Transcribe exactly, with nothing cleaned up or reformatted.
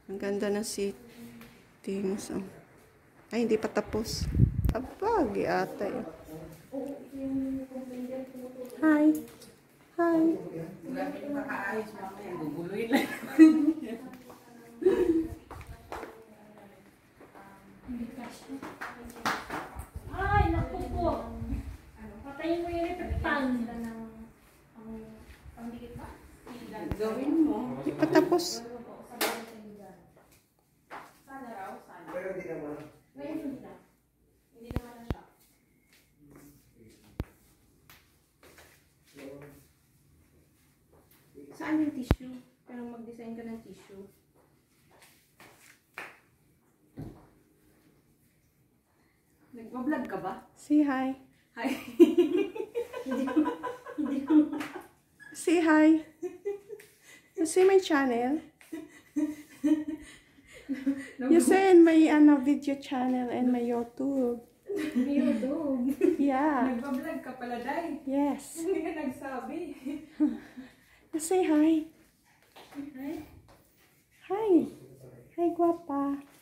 Ang ganda ng settings. Oh. Ay, hindi pa tapos. Abag, ata eh. Hi. Hi. Ay, naku po. Patayin mo yung repetan. Gawin mo. Hindi pa tapos. Sana raw, sana. Pero hindi naman. Ngayon hindi na. Hindi naman na siya. Saan yung tissue? Pero mag-design ka ng tissue. Nagpa-vlog ka ba? Say hi. Hi. Hindi ko. Hindi ko. Say hi. You see my channel? You say in my ano, video channel and my YouTube. YouTube. Yeah. Nagpa-vlog ka pala, Day. Yes. Hindi ka nagsabi. You say hi. Hi. Hi. Hi, guapa.